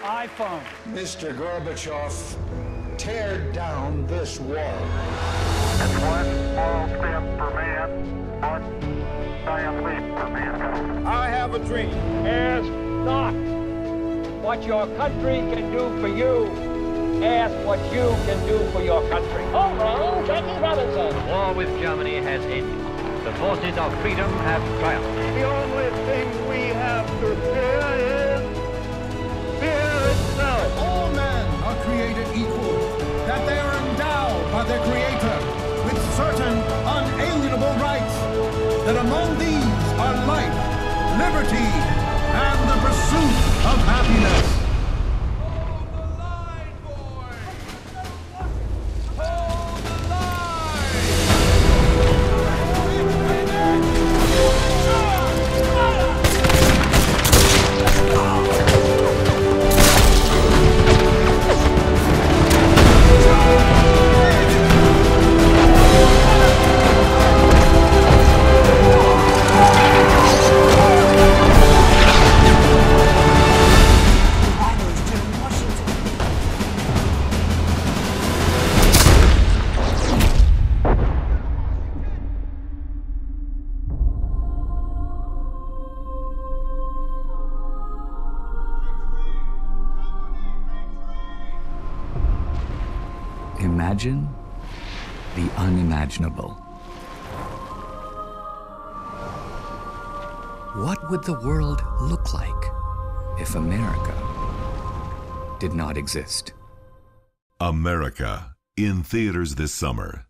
iPhone. Mr. Gorbachev, tear down this wall. It's one small step for man, one giant leap for mankind. I have a dream. Ask not what your country can do for you. Ask what you can do for your country. Home run, Jackie Robinson. The war with Germany has ended. The forces of freedom have triumphed. The only thing we have to fear is fear itself. All men are created equal, that they are endowed by their Creator with certain unalienable rights, that among these are life, liberty, and the pursuit of happiness. Imagine the unimaginable. What would the world look like if America did not exist? America, in theaters this summer.